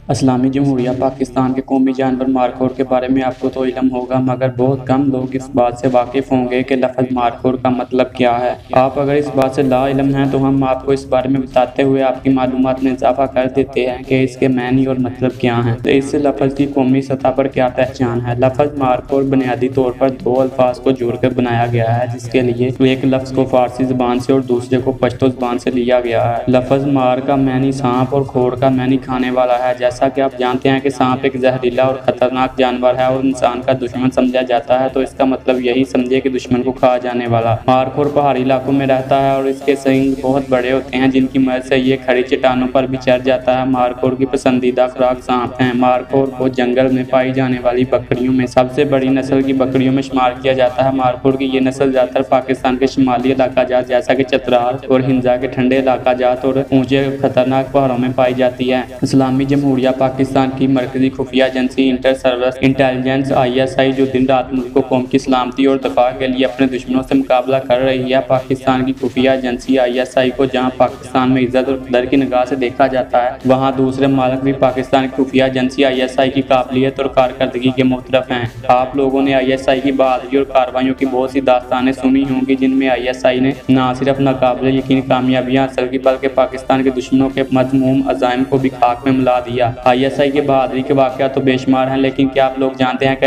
اسلامی جمہوریہ پاکستان کے قومی جانور مارخور کے بارے میں آپ کو تو علم ہوگا، مگر بہت کم لوگ اس بات سے واقف ہوں گے کہ لفظ مارخور کا مطلب کیا ہے۔ آپ اگر اس بات سے لا علم ہیں تو ہم آپ کو اس بارے میں بتاتے ہوئے آپ کی معلومات میں اضافہ کر دیتے ہیں کہ اس کے معنی اور مطلب کیا ہیں۔ تو اس لفظ کی قومی سطح پر کیا پہچان ہے؟ لفظ مارخور بنیادی طور پر دو الفاظ کو جوڑ کر بنایا گیا ہے، جس کے لیے ایک لفظ کو فارسی زبان سے اور دوسرے کو پشتو زبان سے لیا گیا ہے۔ لفظ مار کا معنی سانپ اور خور کا معنی کھانے والا ہے۔ جیسا کہ آپ جانتے ہیں کہ سانپ ایک زہریلا اور خطرناک جانور ہے اور انسان کا دشمن سمجھا جاتا ہے، تو اس کا مطلب یہی سمجھے کہ دشمن کو کھا جانے والا۔ مارخور پہاڑی علاقوں میں رہتا ہے اور اس کے سینگ بہت بڑے ہوتے ہیں، جن کی مدد سے یہ کھڑی چٹانوں پر بھی چڑھ جاتا ہے۔ مارخور کی پسندیدہ خوراک سانپ ہیں۔ مارخور کو جنگل میں پائی جانے والی بکریوں میں سب سے بڑی نسل کی بکریوں میں شمار کیا جاتا ہے۔ مارخور کی یہ نسل زیادہ تر پاکستان کے شمالی علاقہ جات جیسا کہ چترال اور ہنزا کے ٹھنڈے علاقہ جات اور اونچے خطرناک پہاڑوں میں پائی جاتی ہے۔ اسلامی جمہوریہ پاکستان کی مرکزی خفیہ agency inter service intelligence ISI، جو دن رات ملک و قوم کی سلامتی اور دفاع کے لیے اپنے دشمنوں سے مقابلہ کر رہی ہے۔ پاکستان کی خفیہ ایجنسی ISI کو جہاں پاکستان میں عزت اور قدر کی نگاہ سے دیکھا جاتا ہے، وہاں دوسرے ممالک بھی پاکستان کی خفیہ ایجنسی ISI کی قابلیت اور کارکردگی کے معترف ہیں۔ آپ لوگوں نے ISI کی بہادری اور کارروائیوں کی بہت سی داستانیں سنی ہوں گی، جن میں ISI نے نہ صرف ناقابل یقین کامیابیاں حاصل کی بلکہ پاکستان کے دشمنوں کے مذموم عزائم کو بھی خاک میں ملا دیا۔ ISI کی بہادری کے واقعات تو بے شمار ہیں، لیکن کیا آپ لوگ جانتے ہیں کہ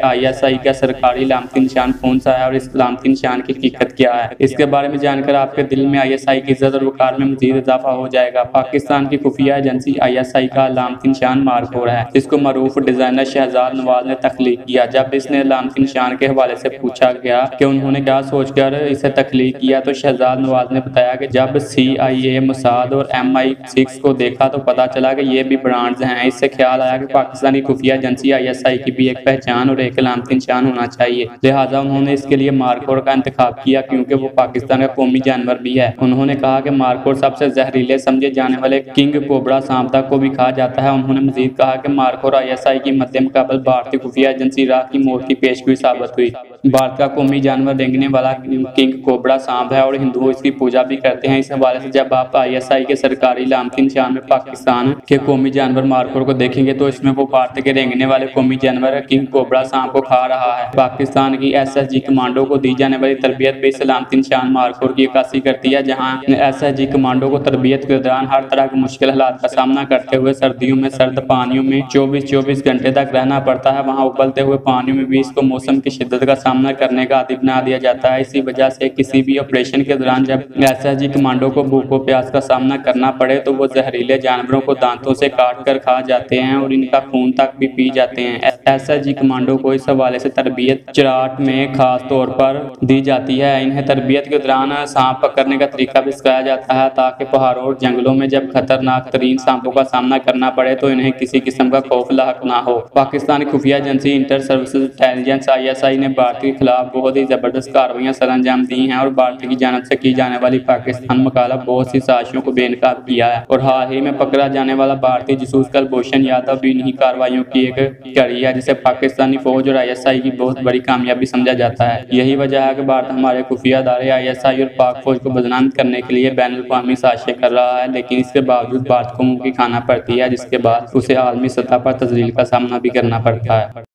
ISI کا سرکاری علامتی نشان کون سا ہے اور اس علامتی نشان کی حقیقت کیا ہے؟ اس کے بارے میں جان کر آپ کے دل میں ISI کی عزت اور وقار میں مزید اضافہ ہو جائے گا۔ پاکستان کی خفیہ ایجنسی ISI کا علامتی نشان مارخور ہے، جس کو معروف ڈیزائنر شہزاد نواز نے تخلیق کیا۔ جب اس نے علامتی نشان کے حوالے سے پوچھا گیا کہ انہوں نے کیا سوچ کر اسے تخلیق کیا، تو شہزاد نواز نے بتایا کہ جب CIA، موساد اور MI6 کو دیکھا تو پتا چلا کہ یہ بھی برانڈز ہیں۔ اس سے خیال آیا کہ پاکستانی خفیہ ایجنسی ISI کی بھی ایک پہچان اور ایک علامتی نشان ہونا چاہیے، لہٰذا انہوں نے اس کے لیے مارخور کا انتخاب کیا، کیونکہ وہ پاکستان کا قومی جانور بھی ہے۔ انہوں نے کہا کہ مارخور سب سے زہریلے سمجھے جانے والے کنگ کوبرا سانپ تک کو بھی کھا جاتا ہے۔ انہوں نے مزید کہا کہ مارخور ISI کی مد مقابل بھارتی خفیہ ایجنسی را کی موت کی پیشگوئی ثابت ہوئی۔ بھارت کا قومی جانور رینگنے والا کنگ کوبرا سانپ ہے اور ہندو اس کی پوجا بھی کرتے ہیں۔ اس حوالے سے جب آپ ISI کے سرکاری علامتی نشان میں پاکستان کے قومی جانور مارخور کو دیکھیں گے تو اس میں وہ بھارت کے رینگنے والے قومی جانور کنگ کوبرا سانپ کو کھا رہا ہے۔ پاکستان کی SSG کمانڈو کو دی جانے والی تربیت بھی اس علامتی نشان مارخور کی عکاسی کرتی ہے۔ جہاں SSG کمانڈو کو تربیت کے دوران ہر طرح کے مشکل حالات کا سامنا کرتے ہوئے سردیوں میں سرد پانیوں میں 24 گھنٹے تک رہنا پڑتا ہے، وہاں ابلتے ہوئے پانیوں میں بھی اس کو موسم کی شدت کا سامنا کرنے کا عادی بنا دیا جاتا ہے۔ اسی وجہ سے کسی بھی آپریشن کے دوران جب SSG کمانڈو کو بھوک و پیاس کا سامنا کرنا پڑے تو وہ زہریلے جانوروں کو دانتوں سے کاٹ کر کھا جاتے ہیں اور ان کا خون تک بھی پی جاتے ہیں۔ SSG کمانڈو کو اس حوالے سے تربیت چراٹ میں خاص طور پر دی جاتی ہے۔ انہیں تربیت کے دوران سانپ پکڑنے کا طریقہ بھی سکھایا جاتا ہے تاکہ پہاڑوں اور جنگلوں میں جب خطرناک ترین سانپوں کا سامنا کرنا پڑے تو انہیں کسی قسم کا خوف لاحق نہ ہو۔ پاکستان کی خفیہ agency inter services intelligence ISI نے بھارت کے خلاف بہت ہی زبردست کارروائیاں سر انجام دی ہیں اور بھارت کی جانب سے کی جانے والی پاکستان مخالف بہت سی سازشوں کو بے نقاب کیا ہے، اور حال ہی میں پکڑا جانے والا بھارتی جاسوس کلبھوشن یادو بھی انہی کارروائیوں کی ایک کڑی ہے، جسے پاکستانی فوج اور ISI کی بہت بڑی کامیابی سمجھا جاتا ہے۔ یہی وجہ ہے کہ بھارت ہمارے خفیہ ادارے ISI اور پاک فوج کو بدنام کرنے کے لیے بین الاقوامی سازشیں کر رہا ہے، لیکن اس کے باوجود بھارت کو منہ کی کھانا پڑتی ہے، جس کے بعد اسے عالمی سطح پر تذلیل کا سامنا بھی کرنا پڑتا ہے۔